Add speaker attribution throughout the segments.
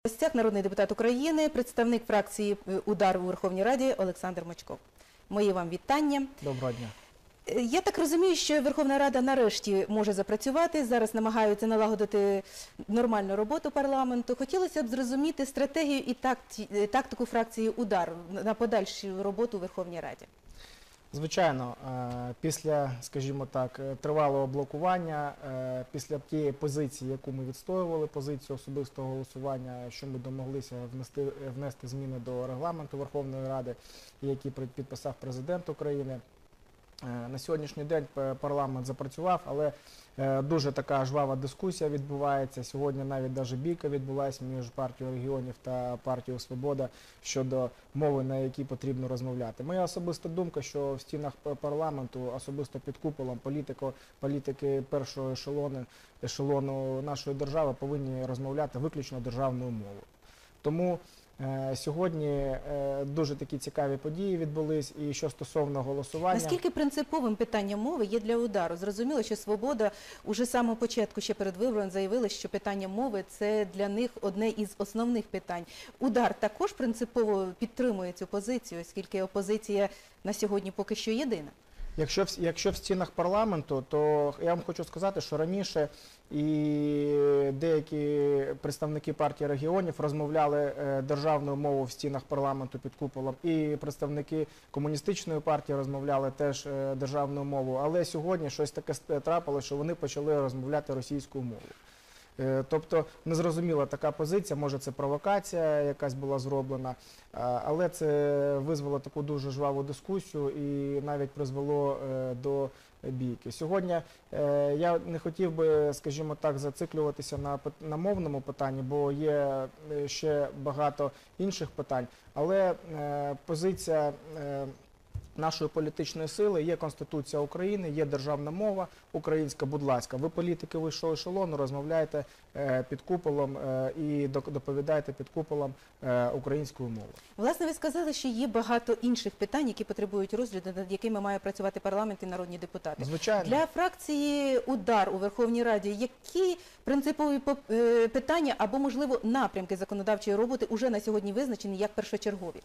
Speaker 1: В гостях народний депутат України, представник фракції «Удар» у Верховній Раді Олександр Мочков. Мої вам вітання.
Speaker 2: Доброго дня.
Speaker 1: Я так розумію, що Верховна Рада нарешті може запрацювати, зараз намагаються налагодити нормальну роботу парламенту. Хотілося б зрозуміти стратегію і тактику фракції «Удар» на подальшу роботу у Верховній Раді.
Speaker 2: Звичайно, після, скажімо так, тривалого блокування, після тієї позиції, яку ми відстоювали, позицію особистого голосування, що ми домоглися внести зміни до регламенту Верховної Ради, які підписав президент України, на сьогоднішній день парламент запрацював, але дуже така жвава дискусія відбувається. Сьогодні навіть бійка відбулася між партією регіонів та партією «Свобода» щодо мови, на якій потрібно розмовляти. Моя особиста думка, що в стінах парламенту, особисто під куполом, політики першого ешелону нашої держави повинні розмовляти виключно державною мовою. Тому сьогодні дуже такі цікаві події відбулись, і що стосовно голосування...
Speaker 1: Наскільки принциповим питання мови є для «Удару»? Зрозуміло, що «Свобода» уже з самого початку, ще перед вибором, заявила, що питання мови – це для них одне із основних питань. «Удар» також принципово підтримує цю позицію, оскільки опозиція на сьогодні поки що єдина.
Speaker 2: Якщо в стінах парламенту, то я вам хочу сказати, що раніше і деякі представники партії регіонів розмовляли державною мовою в стінах парламенту під куполом, і представники комуністичної партії розмовляли теж державною мовою, але сьогодні щось таке трапилося, що вони почали розмовляти російською мовою. Тобто незрозуміла така позиція, може це провокація якась була зроблена, але це визвело таку дуже жваву дискусію і навіть призвело до бійки. Сьогодні я не хотів би, скажімо так, зациклюватися на мовному питанні, бо є ще багато інших питань, але позиція нашої політичної сили, є Конституція України, є державна мова українська, будь ласка, ви політики вищого ешелону, розмовляйте під куполом і доповідайте під куполом українською мовою.
Speaker 1: Власне, ви сказали, що є багато інших питань, які потребують розгляду, над якими має працювати парламент і народні депутати.
Speaker 2: Звичайно.
Speaker 1: Для фракції «Удар» у Верховній Раді які принципові питання або, можливо, напрямки законодавчої роботи уже на сьогодні визначені як першочергові?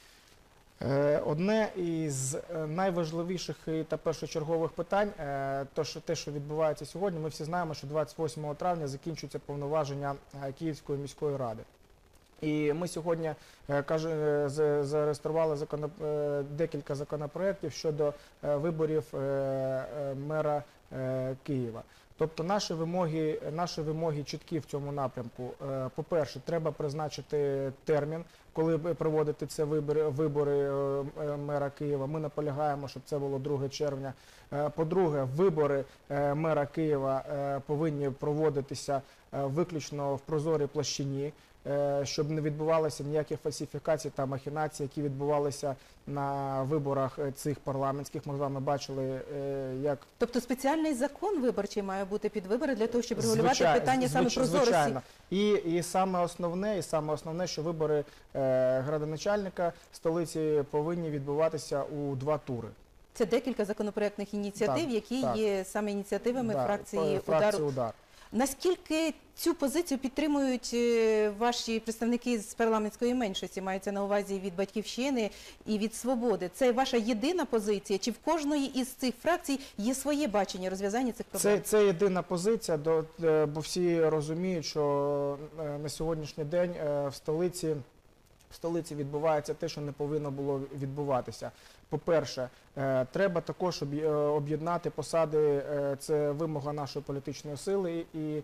Speaker 2: Одне із найважливіших та першочергових питань, те, що відбувається сьогодні, ми всі знаємо, що 28 травня закінчуються повноваження Київської міської ради. І ми сьогодні зареєстрували декілька законопроєктів щодо виборів мера Києва. Тобто наші вимоги чіткі в цьому напрямку. По-перше, треба призначити термін, коли проводити ці вибори мера Києва. Ми наполягаємо, щоб це було 2 червня. По-друге, вибори мера Києва повинні проводитися виключно в прозорій площині, щоб не відбувалося ніяких фальсифікацій та махінацій, які відбувалися на виборах цих парламентських. Ми з вами бачили, як...
Speaker 1: Тобто спеціальний закон виборчий має бути під вибори для того, щоб регулювати питання саме прозорості?
Speaker 2: Звичайно. І саме основне, що вибори градоначальника столиці повинні відбуватися у 2 тури.
Speaker 1: Це декілька законопроектних ініціатив, які є саме ініціативами фракції «Удар». Наскільки цю позицію підтримують ваші представники з парламентської меншості, мається на увазі від «Батьківщини» і від «Свободи»? Це ваша єдина позиція? Чи в кожної із цих фракцій є своє бачення розв'язання цих проблем?
Speaker 2: Це єдина позиція, бо всі розуміють, що на сьогоднішній день в столиці відбувається те, що не повинно було відбуватися. По-перше, треба також об'єднати посади, це вимога нашої політичної сили, і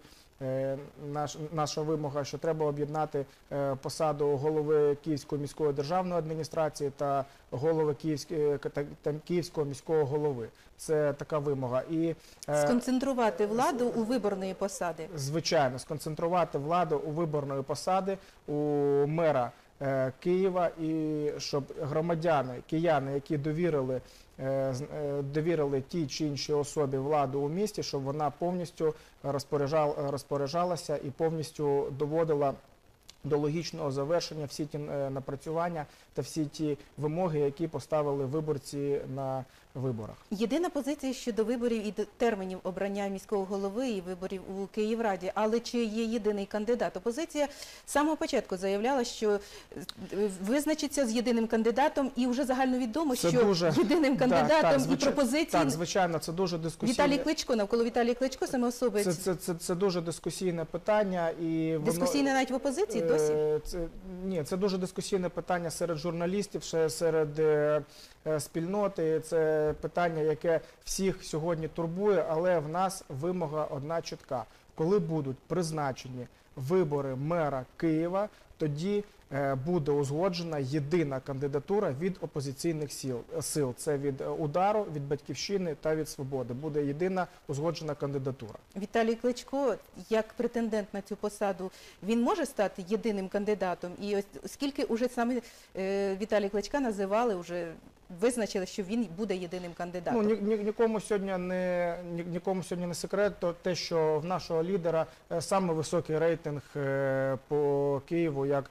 Speaker 2: наша вимога, що треба об'єднати посаду голови Київської міської державної адміністрації та голови Київського міського голови. Це така вимога.
Speaker 1: Сконцентрувати владу у виборної посади?
Speaker 2: Звичайно, сконцентрувати владу у виборної посади, у мера Києва, і щоб громадяни, кияни, які довірили тій чи іншій особі владу у місті, щоб вона повністю розпоряджалася і повністю доводила до логічного завершення всі ті напрацювання та всі ті вимоги, які поставили виборці на виборах.
Speaker 1: Єдина позиція щодо виборів і термінів обрання міського голови і виборів у Київраді. Але чи є єдиний кандидат? Опозиція з самого початку заявляла, що визначиться з єдиним кандидатом, і вже загальновідомо, що єдиним кандидатом і пропозиції...
Speaker 2: Так, звичайно, це дуже дискусійне...
Speaker 1: Віталій Кличко, навколо Віталія Кличко саме особи...
Speaker 2: Це дуже дискусійне питання. І
Speaker 1: дискусійне навіть в опозиції досі?
Speaker 2: Ні, це дуже дискусійне питання серед журналістів, серед спільноти. Це питання, яке всіх сьогодні турбує, але в нас вимога одна чітка. Коли будуть призначені вибори мера Києва, тоді буде узгоджена єдина кандидатура від опозиційних сил. Це від «Удару», від «Батьківщини» та від «Свободи». Буде єдина узгоджена кандидатура.
Speaker 1: Віталій Кличко, як претендент на цю посаду, він може стати єдиним кандидатом? І оскільки вже саме Віталія Кличка називали, вже визначили, що він буде єдиним кандидатом.
Speaker 2: Нікому сьогодні не секрет те, що в нашого лідера саме високий рейтинг по Києву як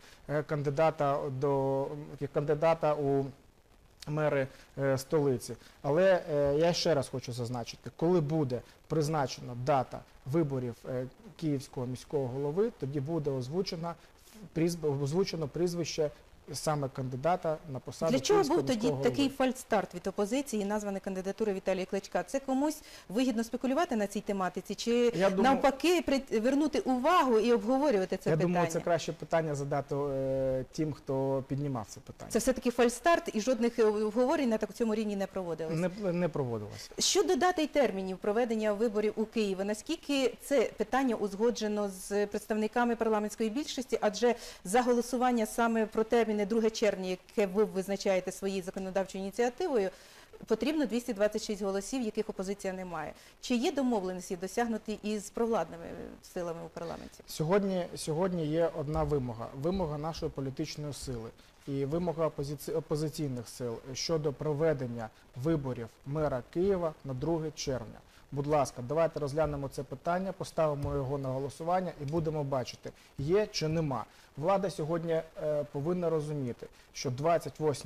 Speaker 2: кандидата у мери столиці. Але я ще раз хочу зазначити, коли буде призначена дата виборів Київського міського голови, тоді буде озвучено прізвище саме кандидата на посаду Київського міського голови.
Speaker 1: Для чого був тоді такий фальстарт від опозиції і названа кандидатура Віталія Кличка? Це комусь вигідно спекулювати на цій тематиці? Чи навпаки вернути увагу і обговорювати це питання?
Speaker 2: Я думаю, це краще питання задати тим, хто піднімав це питання.
Speaker 1: Це все-таки фальстарт і жодних обговорень на цьому рівні не проводилось?
Speaker 2: Не проводилось.
Speaker 1: Щодо дати й термінів проведення виборів у Києві, наскільки це питання узгоджено з представниками парламентської більшості? Адже за голосування саме про термін 2 червня, яке ви визначаєте своєю законодавчою ініціативою, потрібно 226 голосів, яких опозиція не має. Чи є домовленості досягнуті із провладними силами у парламенті?
Speaker 2: Сьогодні є одна вимога. Вимога нашої політичної сили і вимога опозиційних сил щодо проведення виборів мера Києва на 2 червня. Будь ласка, давайте розглянемо це питання, поставимо його на голосування і будемо бачити, є чи нема. Влада сьогодні повинна розуміти, що 28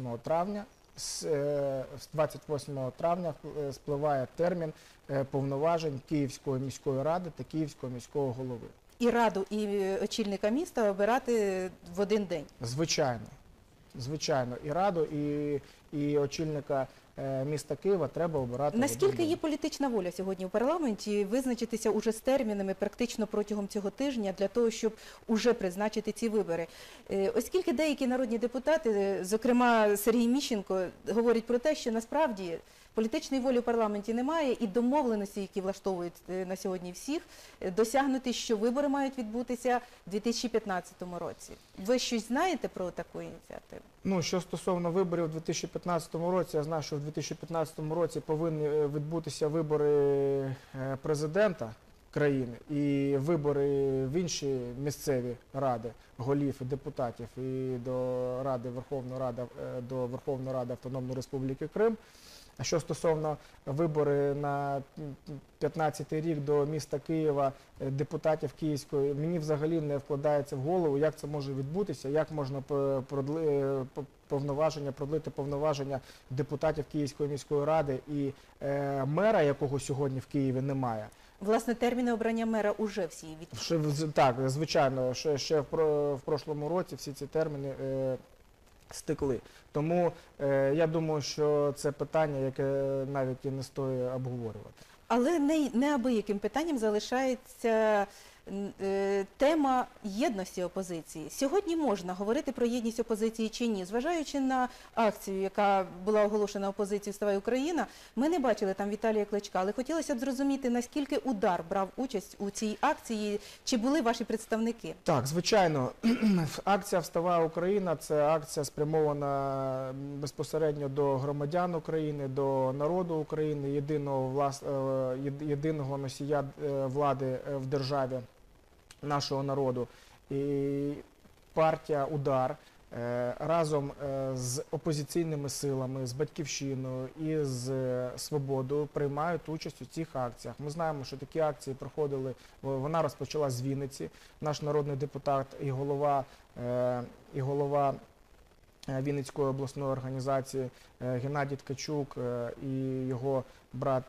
Speaker 2: травня спливає термін повноважень Київської міської ради та Київського міського голови.
Speaker 1: І раду, і очільника міста обирати в один день?
Speaker 2: Звичайно. І раду, і очільника міста Києва треба обирати.
Speaker 1: Наскільки є політична воля сьогодні в парламенті визначитися уже з термінами практично протягом цього тижня для того, щоб уже призначити ці вибори? Оскільки деякі народні депутати, зокрема Сергій Міщенко, говорять про те, що насправді політичної волі в парламенті немає і домовленості, які влаштовують на сьогодні всіх, досягнути, що вибори мають відбутися у 2015 році. Ви щось знаєте про таку ініціативу?
Speaker 2: Що стосовно виборів у 2015 році, я знаю, що в 2015 році повинні відбутися вибори президента країни і вибори в інші місцеві ради, голів і депутатів і до Верховної Ради Автономної Республіки Крим. А що стосовно вибори на 15-й рік до міста Києва депутатів Київської, мені взагалі не вкладається в голову, як це може відбутися, як можна продлити повноваження депутатів Київської міської ради і мера, якого сьогодні в Києві немає.
Speaker 1: Власне, терміни обрання мера уже всі відповіли?
Speaker 2: Так, звичайно, ще в прошлому році всі ці терміни стекли. Тому я думаю, що це питання, яке навіть і не стоїть обговорювати.
Speaker 1: Але неабияким питанням залишається тема єдності опозиції. Сьогодні можна говорити про єдність опозиції чи ні? Зважаючи на акцію, яка була оголошена опозицією «Вставай Україна», ми не бачили там Віталія Кличка, але хотілося б зрозуміти, наскільки «Удар» брав участь у цій акції, чи були ваші представники? Так,
Speaker 2: звичайно. Акція «Вставай Україна» – це акція спрямована безпосередньо до громадян України, до народу України, єдиного носія влади в державі нашого народу. І партія «Удар» разом з опозиційними силами, з «Батьківщиною» і з «Свободою» приймають участь у цих акціях. Ми знаємо, що такі акції проходили, вона розпочалась з Вінниці. Наш народний депутат і голова і голова Вінницької обласної організації Геннадій Ткачук і його брат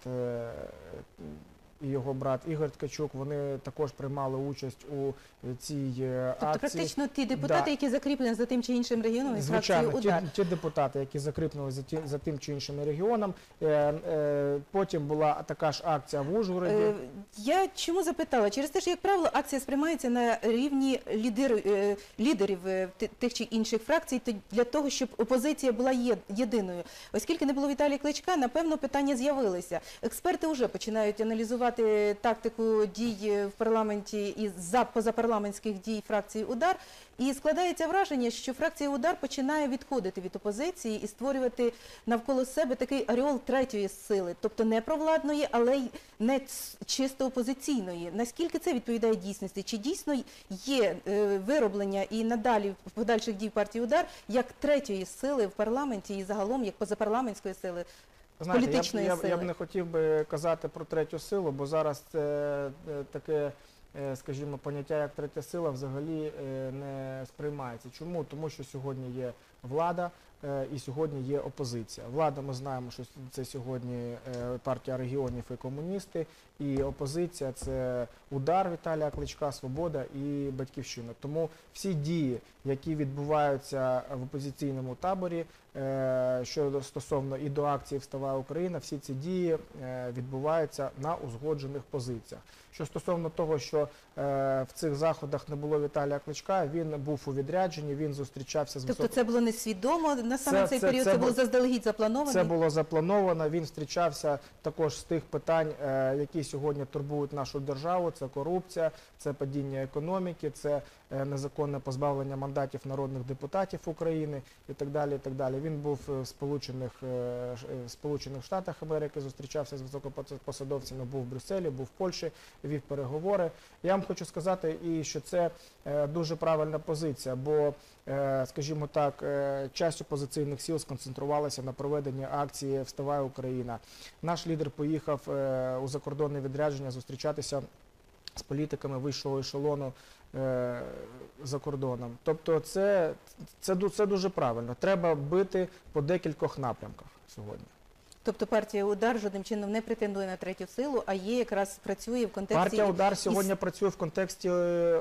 Speaker 2: Ігор Ткачук, вони також приймали участь у цій
Speaker 1: Тобто
Speaker 2: акції.
Speaker 1: практично ті депутати, які закріплені за тим чи іншим регіоном із фракцією «Удар».
Speaker 2: Звичайно, ті депутати, які закріплені за тим чи іншим регіоном. Потім була така ж акція в Ужгороді.
Speaker 1: Я чому запитала? Через те, що, як правило, акція сприймається на рівні лідерів тих чи інших фракцій для того, щоб опозиція була єдиною. Оскільки не було Віталія Кличка, напевно, питання з'явилися. Експерти вже починають аналізувати тактику дій в парламенті і позапарламентських дій фракції «Удар». І складається враження, що фракція «Удар» починає відходити від опозиції і створювати навколо себе такий ореол третьої сили, тобто не провладної, але й не чисто опозиційної. Наскільки це відповідає дійсності? Чи дійсно є вироблення і надалі в подальших дій партії «Удар» як третьої сили в парламенті і загалом як позапарламентської сили?
Speaker 2: Знаєте, я б не хотів би казати про третю силу, бо зараз таке, скажімо, поняття як третя сила взагалі не сприймається. Чому? Тому що сьогодні є влада і сьогодні є опозиція. Влада, ми знаємо, що це сьогодні партія регіонів і комуністи, і опозиція – це «Удар» Віталія Кличка, «Свобода» і «Батьківщина». Тому всі дії, які відбуваються в опозиційному таборі, що стосовно і до акції «Вставай Україна», всі ці дії відбуваються на узгоджених позиціях. Що стосовно того, що в цих заходах не було Віталія Кличка, він був у відрядженні, він зустрічався з
Speaker 1: Тобто це було несвідомо на саме цей період, це було заздалегідь заплановано?
Speaker 2: Це було заплановано, він зустрічався також з тих питань, які сьогодні турбують нашу державу, це корупція, це падіння економіки, це незаконне позбавлення мандатів народних депутатів України і так далі, і так далі. Він був в Сполучених Штатах Америки, зустрічався з високопосадовцями, був в Брюсселі, був в Польщі, вів переговори. Я вам хочу сказати, що це дуже правильна позиція, бо, скажімо так, часть опозиційних сил сконцентрувалася на проведенні акції «Вставай Україна». Наш лідер поїхав у закордонне відрядження зустрічатися з політиками вищого ешелону за кордоном. Тобто це дуже правильно. Треба бити по декількох напрямках сьогодні.
Speaker 1: Тобто партія «Удар» жодним чином не претендує на третю силу, а якраз працює в контексті...
Speaker 2: Партія «Удар» сьогодні працює в контексті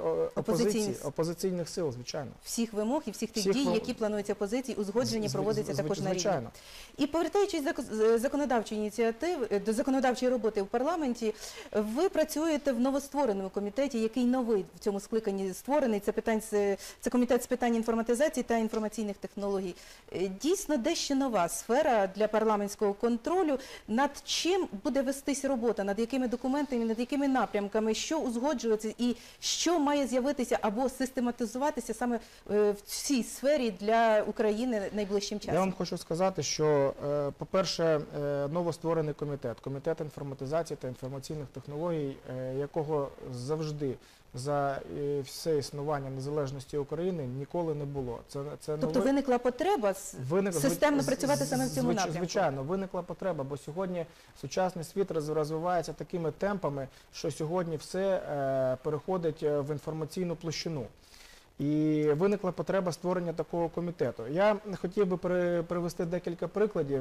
Speaker 2: опозиційних сил, звичайно.
Speaker 1: Всіх вимог і всіх тих дій, які плануються опозиції, узгодження проводяться також на рівні. І повертаючись до законодавчої ініціативи, до законодавчої роботи в парламенті, ви працюєте в новоствореному комітеті, який новий в цьому скликанні створений. Це комітет з питань інформатизації та інформаційних технологій. Дійсно, дещо нова сфера для парламентського контролю. Над чим буде вестись робота, над якими документами, над якими напрямками, що узгоджується і що має з'явитися або систематизуватися саме в цій сфері для України найближчим часом?
Speaker 2: Я вам хочу сказати, що, по-перше, новостворений комітет інформатизації та інформаційних технологій, якого завжди за все існування незалежності України ніколи не було.
Speaker 1: Тобто виникла потреба системно працювати саме в цьому напрямку?
Speaker 2: Звичайно, виникла потреба, бо сьогодні сучасний світ розвивається такими темпами, що сьогодні все переходить в інформаційну площину. І виникла потреба створення такого комітету. Я хотів би привести декілька прикладів,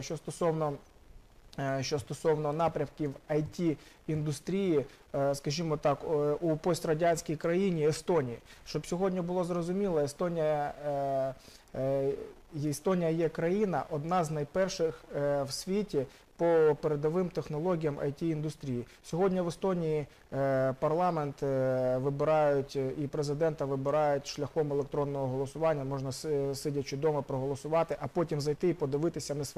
Speaker 2: що стосовно напрямків IT-індустрії, скажімо так, у пострадянській країні Естонії. Щоб сьогодні було зрозуміло, Естонія є країна, одна з найперших в світі по передовим технологіям IT-індустрії. Сьогодні в Естонії парламент вибирають і президента вибирають шляхом електронного голосування, можна сидячи вдома проголосувати, а потім зайти і подивитися, не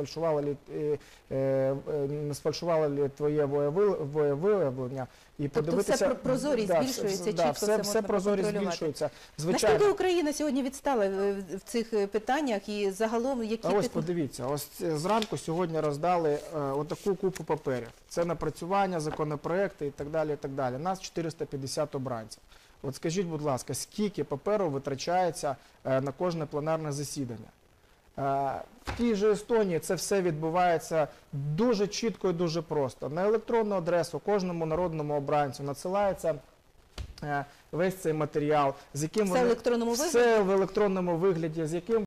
Speaker 2: сфальшувало ли твоє волевиявлення. І подивитися,
Speaker 1: тобто все прозорість збільшується, чітко
Speaker 2: все прозорість збільшується. Звичайно.
Speaker 1: Наскільки Україна сьогодні відстала в цих питаннях і загалом, які...
Speaker 2: Ось подивіться, ось зранку сьогодні роздали отаку купу паперів. Це напрацювання, законопроекти і так далі, і так далі. Нас 450 обранців. От скажіть, будь ласка, скільки паперу витрачається на кожне пленарне засідання? В тій же Естонії це все відбувається дуже чітко і дуже просто. На електронну адресу кожному народному обранцю надсилається весь цей матеріал, з яким
Speaker 1: Все в електронному вигляді?
Speaker 2: Все в електронному вигляді, з яким